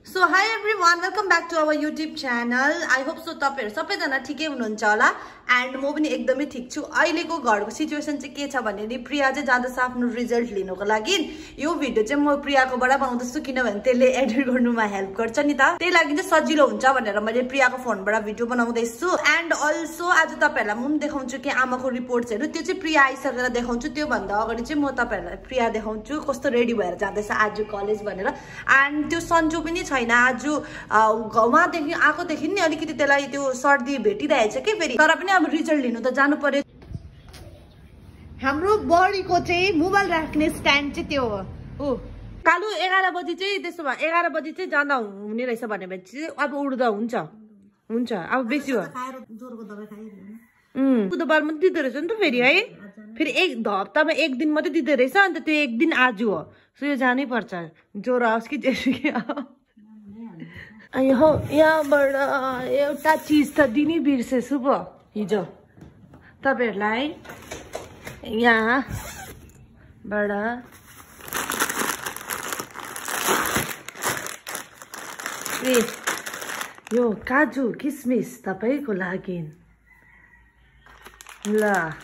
So hi everyone, welcome back to our YouTube channel. I hope so तपाईहरु सबैजना ठिकै हुनुहुन्छ होला and म पनि एकदमै ठीक छु। अहिलेको घरको सिचुएसन चाहिँ के छ भने नि प्रिया चाहिँ जाँदैछ आफ्नो रिजल्ट लिनको लागि। यो भिडियो चाहिँ म प्रियाकोबाट बनाउँदैछु किनभने त्यसले एडिट गर्नुमा हेल्प गर्छ नि त। त्यही लागि चाहिँ सजिलो हुन्छ भनेर मैले प्रियाको फोनबाट भिडियो बनाउँदैछु and also आज तपाईहरुलाई म देखाउँछु कि आमाको रिपोर्ट्सहरु त्यो चाहिँ प्रिया आइसकेर देखाउँछु। त्यो भन्दा अगाडि चाहिँ म तपाईहरुलाई प्रिया देखाउँछु कस्तो रेडी भएर जाँदैछ आज कलेज भनेर। and त्यो सन्जु पनि छैन आज गाउँमादेखि आएकोदेखि नि अलिकति त्यसलाई त्यो सर्दी भेटिरहेछ के फेरि तर पनि अब रिजल्ट लिनु त जानु पर्यो। हाम्रो बडीको चाहिँ मोबाइल राख्ने स्ट्यान्ड चाहिँ त्यो हो। कालु 11 बजे चाहिँ त्यसो भए 11 बजे चाहिँ जाँदा हुने रहेछ भनेपछि अब उड्दा हुन्छ हुन्छ अब बेसी हो। ज्वरको दबाई खाइरहेको बुधबार मात्रै दिँदो रहेछ नि त फेरि है। फेरि एक हप्तामा एक दिन मात्रै दिँदो रहेछ अन्त त्यो एक दिन आज हो। सो यो जानै पर्छ ज्वरो आओस् कि जेसुकै हो। यहाँबाट एउटा चिज त दिनै बिर्सेछु पो हिजो तपाईहरुलाई। यहाँबाट यो काजु किसमिस तपाईको लागि ल।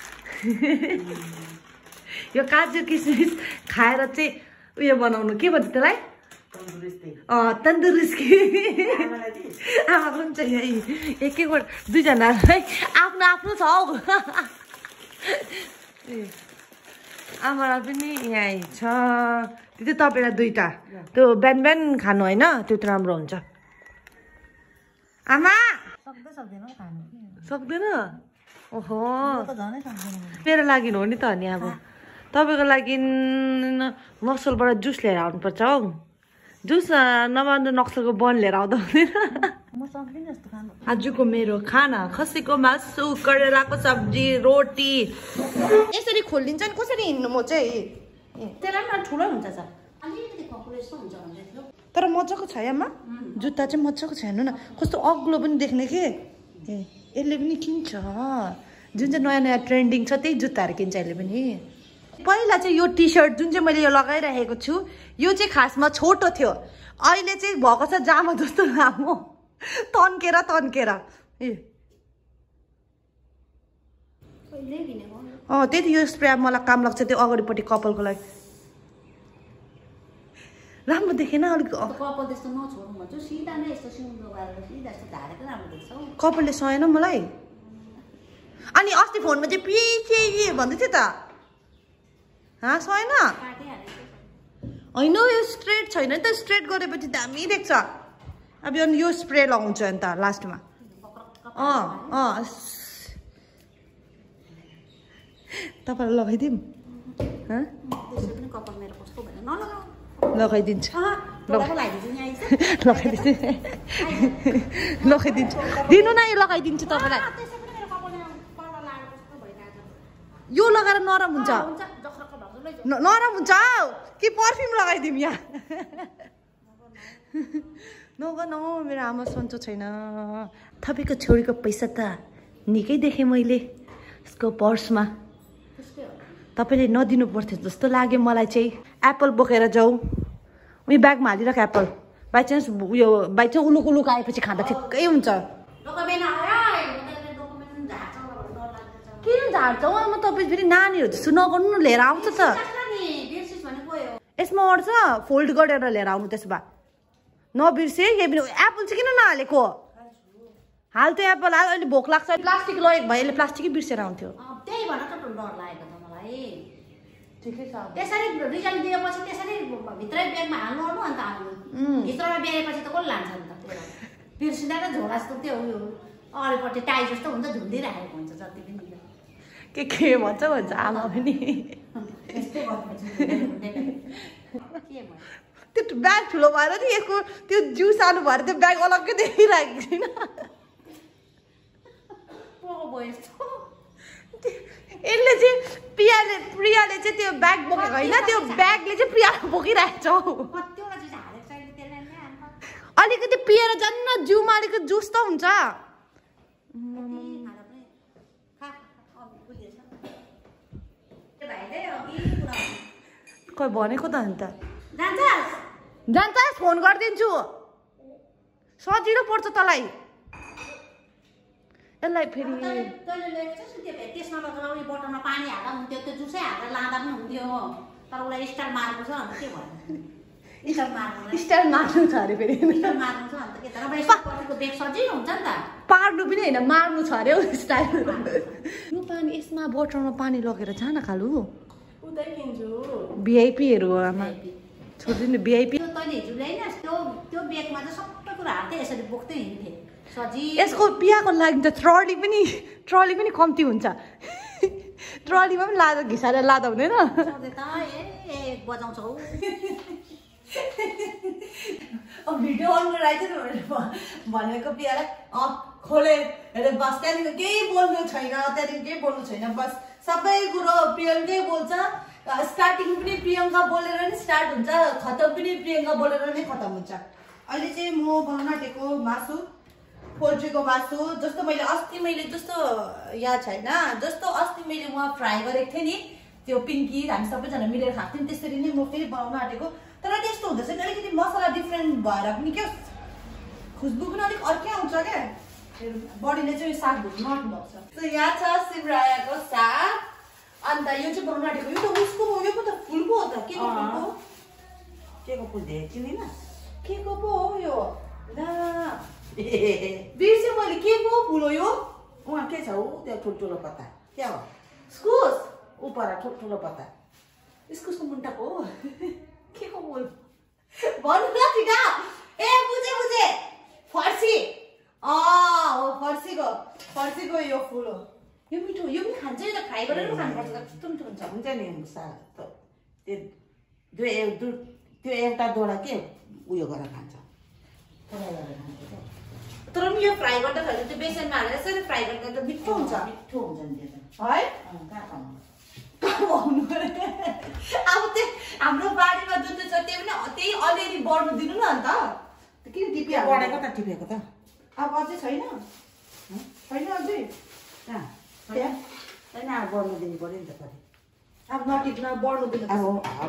यो काजु किसमिस खाएर चाहिँ उयो बनाउनु के भन्छ त्यसलाई तन्दुरुस्ती आमाको पनि चाहिँ एक एकवटा दुईजनालाई आफ्नो आफ्नो छ हौ। आमालाई पनि यहीँ छ त्यो तपाईलाई दुईटा त्यो बिहान बिहान खानु होइन त्यो त राम्रो हुन्छ। आमा सक्दैन ओहो मेरो लागि हो नि त अनि अब तपाईको लागि नक्सलबाट जुस लिएर आउनुपर्छ हौ। जुस नभए नक्सलको बन लिएर आउँदा हुँदैन। आजको मेरो खाना खसीको मासु करेलाको सब्जी रोटी यसरी खोलिन्छ नि कसरी हिँड्नु म चाहिँ त्यसलाई पनि ठुलो हुन्छ छ तर मजाको छ यामा जुत्ता चाहिँ मजाको छ हेर्नु न कस्तो अग्लो पनि देख्ने के यसले पनि किन्छ जुन चाहिँ नयाँ नयाँ ट्रेन्डिङ छ त्यही जुत्ताहरू किन्छ यसले पनि। पहिला चाहिँ यो टी सर्ट जुन चाहिँ मैले यो लगाइरहेको छु यो चाहिँ खासमा छोटो थियो अहिले चाहिँ भएको छ जामा जस्तो लामो तन्केर तन्केर त्यही त यो स्प्रे मलाई काम लाग्छ त्यो अगाडिपट्टि कपालको लागि राम्रो देखेन अलिक कपालले सहेन मलाई। अनि अस्ति फोनमा चाहिँ पिए भन्दै थियो त सहेन होइन यो स्ट्रेट छैन नि त स्ट्रेट गरेपछि दामी देख्छ। अब यो स्प्रे लगाउँछु अन्त लास्टमा तपाईँलाई लगाइदिउँ लगाइदिन्छ लगाइदिन्छु दिनु न यो लगाइदिन्छु तपाईँलाई। यो लगाएर नरम हुन्छ नरम हुन्छ कि पर्फ्युम लगाइदिउँ यहाँ नगन मेरो आमा सन्चो छैन। तपाईँको छोरीको पैसा त निकै देखेँ मैले यसको पर्समा तपाईँले नदिनु पर्थ्यो जस्तो लाग्यो मलाई चाहिँ। एप्पल बोकेर जाऊ उयो ब्यागमा हालिराख एप्पल बाई चान्स उयो बाई चान्स उलुक उलुक आएपछि खाँदा ठिक्कै हुन्छ। किन झार्छौ आमा तपाईँ फेरि नानीहरू जस्तो नगर्नु न लिएर आउँछ त यसमा अट्छ फोल्ड गरेर लिएर आउनु त्यसो भए नबिर्से केही पनि। एप्पल चाहिँ किन नहालेको हाल त्यो एप्पल हाल अहिले भोक लाग्छ प्लास्टिक लगेको भए यसले प्लास्टिकै बिर्सेर आउँथ्यो। त्यही भएर त डर लागेको त मलाई ठिकै छ त्यसरी रिजल्ट दिएपछि त्यसरी भित्रै ब्यागमा हाल्नु ओर्नु अन्त हाल्नु भित्रमा बेरेपछि त कसले लान्छ नि त बिर्सिँदा र झोला जस्तो त्यो उयो अगाडिपट्टि टाई जस्तो हुन्छ झुन्डिराखेको हुन्छ जति पनि के भन्छ आमा पनि त्यो ब्याग ठुलो भएर नि यसको त्यो जिउ सानो भएर त्यो ब्याग अलग्गै देखिरहेको छैन यसले चाहिँ प्रियाले चाहिँ त्यो ब्याग बोकेको होइन त्यो ब्यागले चाहिँ प्रियाले बोकिरहेको छ अलिकति पिएर जान्न जिउमा अलिकति जुस त हुन्छ। खोइ भनेको त अन्त जान्छस् फोन गरिदिन्छु सजिलो पर्छ तँलाई यसलाई फेरि तैँले ल्याएको छस् नि त्यो त्यसमा लगेर उयो बटनमा पानी हाल्दा हुन्थ्यो त्यो जुसै हालेर लाँदा पनि हुन्थ्यो तर उसलाई स्टाइल मार्नु छ अन्त के भयो स्टाइल मार्नु छ अरे फेरि मार्नु छ अन्त के तर पछिको बेग सजिलो हुन्छ नि त पार्नु पनि होइन मार्नु छ अरे हौ स्टाइल यो पानी यसमा बोतलमा पानी लगेर जान खालु उतै किन्छु भिआइपीहरू हो आमा छोडिदिनु भिआइपी तैँले हिजो ल्याइनस् त्यो बेगमा चाहिँ सबै कुरा हाल्थेँ यसरी बोक्दै हिँड्थेँ सजिलो यसको पियाको लागि त ट्रली पनि कम्ती हुन्छ ट्रलीमा पनि लाँदा घिसारेर लाँदा हुँदैन बजाउँछौ भिडियो अन गराइदिनु भनेको पियालाई खोले हेरे बस त्यहाँदेखि केही बोल्नु छैन त्यहाँदेखि केही बोल्नु छैन बस सबै कुरो प्रियङ्कै बोल्छ स्टार्टिङ पनि प्रियङ्का बोलेर नै स्टार्ट हुन्छ खतम पनि प्रियङ्का बोलेर नै खतम हुन्छ अहिले चाहिँ म बनाउन आँटेको मासु पोल्ट्रीको मासु जस्तो मैले जस्तो याद छैन जस्तो अस्ति मैले वहाँ फ्राई गरेको थिएँ नि त्यो पिङ्की हामी सबैजना मिलेर खाएको थियौँ त्यसरी नै म फेरि बनाउन आँटेको तर त्यस्तो हुँदैछ कि अलिकति मसला डिफ्रेन्ट भएर पनि क्या खुसबु पनि अलिक अर्कै आउँछ क्या बडीले चाहिँ साग भुट्नु आँट्नु भएको छ यहाँ छ सिमरायाको साग अन्त यो चाहिँ बनाउन आँटेको यो त उसको यो पो त फुलको हो त के को फुल चिनिन के को पो हो यो बिर्सेँ मैले के पो फुल हो यो उहाँ के छ ऊ त्यो ठुल्ठुलो पत्ता क्या हो इस्कुस ऊ पर ठुल्ठुलो पत्ता इस्कुसको मुन्टाको हो के को फुल भन्नु न ठिका ए बुझे फर्सी हो फर्सीको यो फुल हो यो मिठो यो पनि खान्छ नि त फ्राई गरेर पनि खानुपर्छ कस्तो मिठो हुन्छ नि साग त्यो एउटा दोडा के उयो गरेर खान्छ तर पनि यो फ्राई गर्दाखेरि त्यो बेसनमा हालेर यसरी फ्राई गर्दा त मिठो हुन्छ नि त्यो त है अब त्यही हाम्रो बारीमा जुन चाहिँ छ त्यो पनि त्यही अलिअलि बढ्नु दिनु न अन्त किन टिपिहाल्नु बढेको त टिपेको त अब अझै छैन अझै छैन अब बढ्नु दिनु पऱ्यो नि त फेरि अब नटिप्न बढ्नु दिनु अब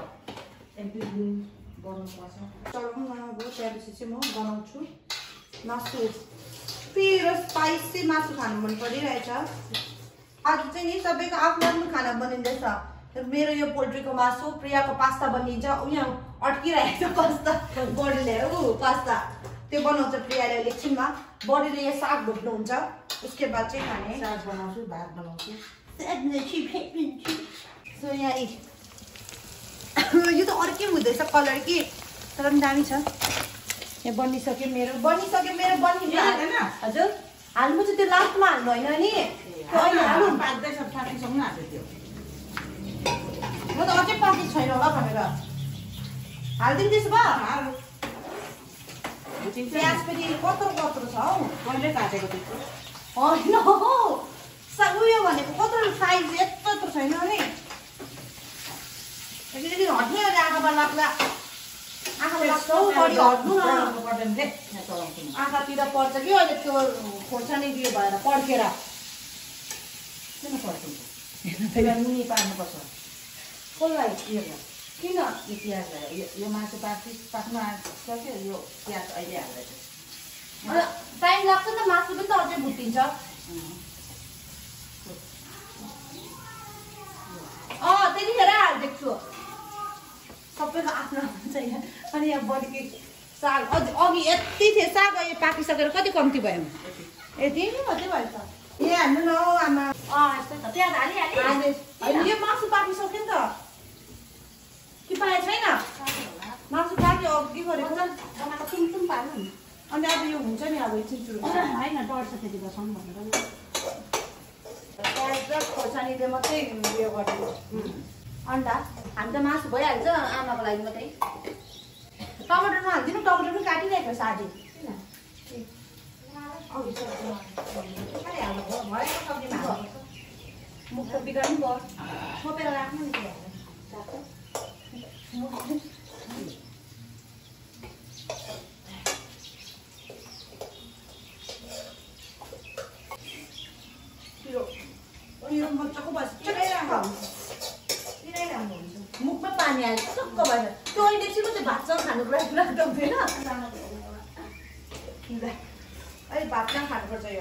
बढ्नुपर्छ चलाउनु अब त्यसपछि चाहिँ म बनाउँछु मासु पिरो स्पाइसी मासु खानु मन परिरहेछ आज चाहिँ नि सबैको आफ्नो आफ्नो खाना बनिँदैछ मेरो यो पोल्ट्रीको मासु प्रियाको पास्ता बनिन्छ यहाँ अड्किरहेको छ पास्ता बडी ल्याएर पास्ता त्यो बनाउँछ प्रियाले एकछिनमा बडीले यहाँ साग भुट्नुहुन्छ उसके बाद चाहिँ खाने साग बनाउँछु भात बनाउँछु सो यहाँ यो त अर्कै हुँदैछ कलर कि तर पनि दामी छ यहाँ बनिसक्यो मेरो बनिहाल्दैन हजुर हाल्नु चाहिँ त्यो लास्टमा हाल्नु होइन नि हाल्नु पाक्दैछ पाकिसक्नु हाल्यो त्यो म त अझै पाकेको छैन होला भनेर हालिदिउँ त्यसो भए प्याज पनि कत्रो छ हौ कहिले काटेको त्यस्तो होइन हौ उयो भनेको कत्रो साइज यत्रो छैन नि एकचोटि हट्ने आँखामा लाग्ला आँखातिर पर्छ कि अहिले त्यो खोर्सानी दियो भएर पड्केर किन पर्छ मुनि पार्नुपर्छ कसलाई किन यो प्याजलाई यो मासु पाक्नु आँटिसक्यो यो प्याज अहिले हाल्दैछ टाइम लाग्छ नि त मासु पनि त अझै भुटिन्छ त्यतिखेर हालिदिएको छु सबैको आफ्नो आफ्नो छ यहाँ अनि यहाँ बडीको साग अघि यति थियो साग अहिले पाकिसकेर कति कम्ती भयो यति मात्रै भयो त ए हाल्नु न हौ आमा प्याज हालिहाल्यो यो मासु पाकिसक्यो नि त कि पाए छैन मासु पाक्यो अघि गरेको टमाटर सुम पार्नु नि अनि अब यो हुन्छ नि अब एकछिन सुरु होइन डढ्छ त्यति बसाउनु भनेर प्याज र खोर्सानीले मात्रै उयो गरेको अन्डा हामी त मासु भइहाल्छ आमाको लागि मात्रै टमाटर नहालिदिनु टमाटर पनि काटिरहेको साथी मुख त बिगार्नु भयो छोपेर राख्नु नि यो मजाको भएछ मुखमा पानी आयो सक्क भएन त्यो अहिले एकछिन चाहिँ भातसँग खानुको लागि राख्दा हुँदैन अहिले भात कहाँ खानुपर्छ यो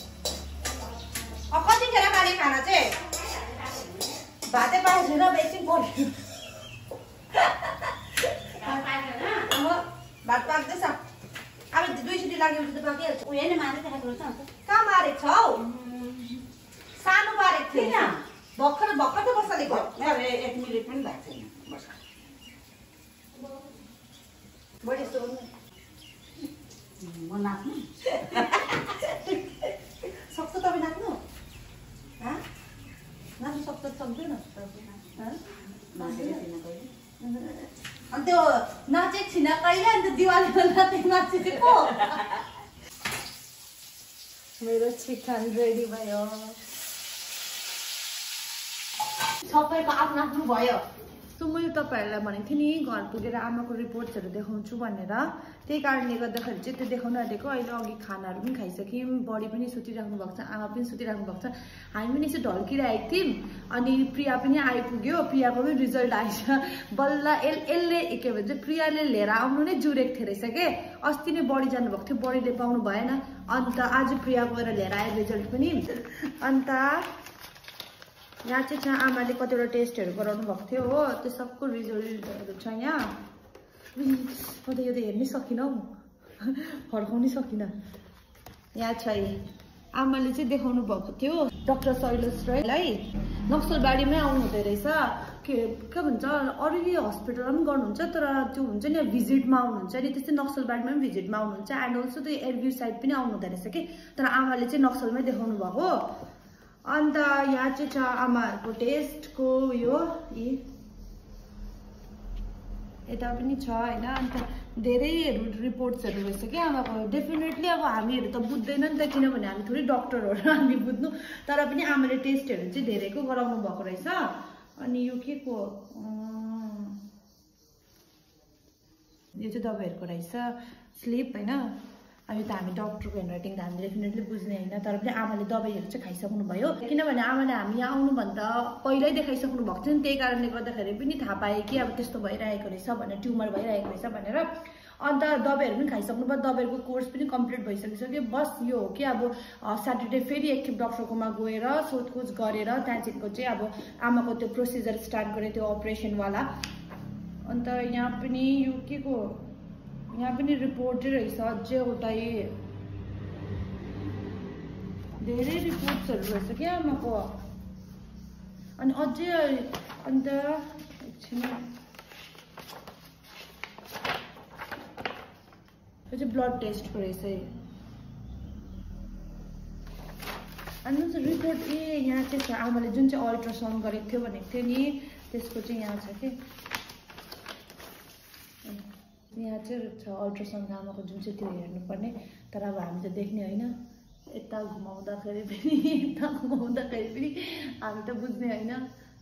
कतिखेर खाने खाना चाहिँ भातै पाएको छैन एकछिन पर्यो भात पाक्दैछ अब 2 सिटी लागेपछि त पाकिहाल्छ उयोले मारेर देखाएको रहेछ कहाँ मारेको छ हौ सानो पारेको थिएन भर्खर भर्खर त बसालेको 1 मिनेट पनि लाग्छ नि बढी यस्तो गर्नु म नाच्नु सक्छ तपाईँ नाच्नु नाच्नु सक्छ सक्दैन अनि त्यो नाचेको छिन कहिले अन्त दिवालीमा नाचेको नाचेको मेरो चिकन रेडी भयो सबैको आफ्नो आफ्नो भयो सो मैले तपाईँहरूलाई भनेको थिएँ नि घर पुगेर आमाको रिपोर्ट्सहरू देखाउँछु भनेर त्यही कारणले गर्दाखेरि चाहिँ त्यो देखाउन आँटेको अहिले अघि खानाहरू पनि खाइसक्यौँ बडी पनि सुतिराख्नु भएको छ आमा पनि सुतिराख्नु भएको छ हामी पनि यसो ढल्किरहेको थियौँ अनि प्रिया पनि आइपुग्यो प्रियाको पनि रिजल्ट आएछ बल्ल यसले के भन्छ प्रियाले लिएर आउनु नै जुरेको थियो रहेछ के अस्ति नै बडी जानुभएको थियो बडीले पाउनु भएन अन्त आज प्रिया गएर लिएर आयो रिजल्ट पनि अन्त यहाँ चाहिँ आमाले कतिवटा टेस्टहरू गराउनु भएको थियो हो त्यो सबको रिजल्टहरू छ यहाँ म त यो त हेर्नै सकिनँ हौ फर्काउनै सकिनँ यहाँ छ आमाले चाहिँ देखाउनु भएको थियो डाक्टर शैलेश राईलाई नक्सलबारीमै आउनु हुँदो रहेछ के भन्छ अरू हस्पिटलमा पनि गर्नुहुन्छ तर त्यो हुन्छ नि भिजिटमा आउनुहुन्छ नि त्यस्तै नक्सलबारीमा पनि भिजिटमा आउनुहुन्छ एन्ड अल्सो त्यो एयरभ्यू साइड पनि आउनु हुँदो रहेछ कि तर आमाले चाहिँ नक्सलमै देखाउनु भएको अन्त यहाँ चाहिँ छ आमाहरूको टेस्टको यो यता पनि छ होइन अन्त धेरैहरू रिपोर्ट्सहरू रहेछ कि आमाको डेफिनेटली अब हामीहरू त बुझ्दैन नि त किनभने हामी थोरै डक्टरहरू हामी बुझ्नु तर पनि आमाले टेस्टहरू चाहिँ धेरैको गराउनु भएको रहेछ अनि यो के को यो चाहिँ दबाईहरूको रहेछ स्लिप होइन अनि त हामी डक्टरको ह्यान्डराइटिङ त हामीले डेफिनेटली बुझ्ने होइन तर पनि आमाले दबाईहरू चाहिँ खाइसक्नु भयो किनभने आमाले हामी यहाँ आउनुभन्दा पहिल्यै देखाइसक्नु भएको थियो नि त्यही कारणले गर्दाखेरि पनि थाहा पाएँ कि अब त्यस्तो भइरहेको रहेछ भनेर ट्युमर भइरहेको रहेछ भनेर अन्त दबाईहरू पनि खाइसक्नु भयो दबाईको कोर्स पनि कम्प्लिट भइसकिसक्यो बस यो हो कि अब स्याटरडे फेरि एकखेप डक्टरकोमा गएर सोधखोज गरेर त्यहाँदेखिको चाहिँ अब आमाको त्यो प्रोसिजर स्टार्ट गरेँ त्यो अपरेसनवाला अन्त यहाँ पनि यो के को यहाँ पनि रिपोर्टै रहेछ अझै एउटा धेरै रिपोर्ट्सहरू रहेछ क्या आमाको अनि अझै अन्त एकछिन यो चाहिँ ब्लड टेस्टको रहेछ अनि रिपोर्ट यहाँ चाहिँ छ आमाले जुन चाहिँ अल्ट्रासाउन्ड गरेको थियो भनेको थियो नि त्यसको चाहिँ यहाँ छ कि यहाँ चाहिँ छ अल्ट्रासाउन्ड आमाको जुन चाहिँ त्यो हेर्नुपर्ने तर अब हामी त देख्ने होइन यता घुमाउँदाखेरि पनि हामी त बुझ्ने होइन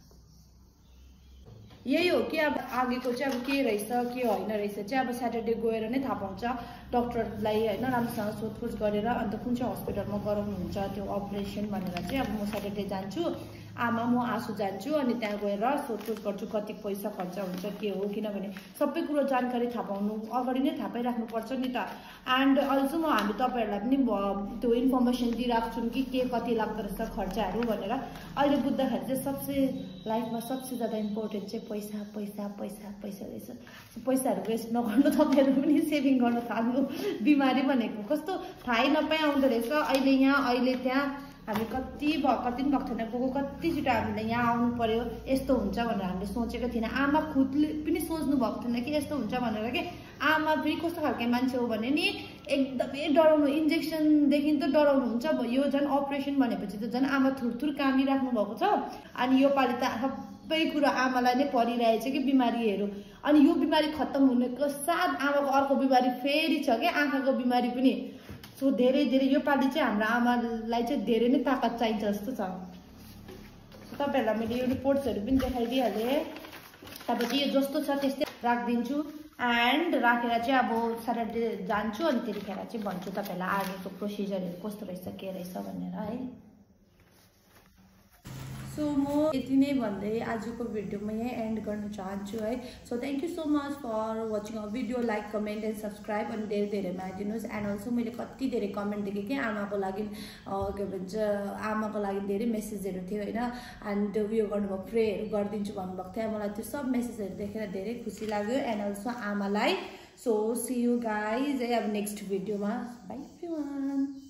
यही हो कि अब आगेको चाहिँ अब के रहेछ के होइन रहेछ चाहिँ अब स्याटरडे गएर नै थाहा पाउँछ डक्टरलाई होइन राम्रोसँग सोधखोज गरेर अन्त कुन चाहिँ हस्पिटलमा गराउनुहुन्छ त्यो अपरेसन भनेर चाहिँ अब म स्याटरडे जान्छु आमा म आँसु जान्छु अनि त्यहाँ गएर सोधखोज गर्छु कति पैसा खर्च हुन्छ के हो किनभने सबै कुरो जानकारी थाहा पाउनु अगाडि नै थाहा पाइराख्नुपर्छ नि त एन्ड अल्सो म हामी तपाईँहरूलाई पनि त्यो इन्फर्मेसन दिइरहेको छौँ कि के कति लाग्दो रहेछ खर्चहरू भनेर अहिले बुझ्दाखेरि चाहिँ सबसे लाइफमा सबसे ज्यादा इम्पोर्टेन्ट चाहिँ पैसा पैसा पैसा पैसा रहेछ पैसाहरू वेस्ट नगर्नु तपाईँहरू पनि सेभिङ गर्न थाल्नु बिमारी भनेको कस्तो थाहै नपाइ आउँदो रहेछ अहिले यहाँ अहिले त्यहाँ हामी कति पनि भएको थिएन गएको कतिचोटि हामीले यहाँ आउनु पर्यो यस्तो हुन्छ भनेर हामीले सोचेको थिएन आमा खुदले पनि सोच्नु भएको थिएन कि यस्तो हुन्छ भनेर कि आमा पनि कस्तो खालको मान्छे हो भने नि एकदमै डराउनु इन्जेक्सनदेखि त डराउनु हुन्छ यो झन् अपरेसन भनेपछि त झन् आमा थुरथुर कामिराख्नु भएको छ अनि यो पालि त सबै कुरो आमालाई नै परिरहेछ कि बिमारीहरू अनि यो बिमारी खत्तम हुनेको साथ आमाको अर्को बिमारी फेरि छ कि आँखाको बिमारी पनि सो धेरै यो पालि चाहिँ हाम्रो आमालाई चाहिँ धेरै नै ताकत चाहिन्छ जस्तो छ तपाईँहरूलाई मैले यो रिपोर्ट्सहरू पनि देखाइदिइहालेँ तपाईँ चाहिँ यो जस्तो छ त्यस्तै राखिदिन्छु एन्ड राखेर चाहिँ अब स्याटरडे जान्छु अनि त्यतिखेर चाहिँ भन्छु तपाईँहरूलाई आगेको प्रोसिजरहरू कस्तो रहेछ के रहेछ भनेर है सो सो म यति नै भन्दै आजको भिडियो म यही एन्ड गर्न चाहन्छु है so thank you so much for watching a video like comment and subscribe अनि धेरै धेरै मानिदिनुहोस् एन्ड अल्सो मैले कति धेरै कमेन्ट देखेँ कि आमाको लागि के भन्छ आमाको लागि धेरै मेसेजहरू थियो होइन एन्ड उयो गर्नुभयो प्रेहरू गरिदिन्छु भन्नुभएको थियो मलाई त्यो सब मेसेजहरू देखेर धेरै खुसी लाग्यो एन्ड अल्सो आमालाई सो सी यू गाइज अब नेक्स्ट भिडियोमा बाई एभ्रीवान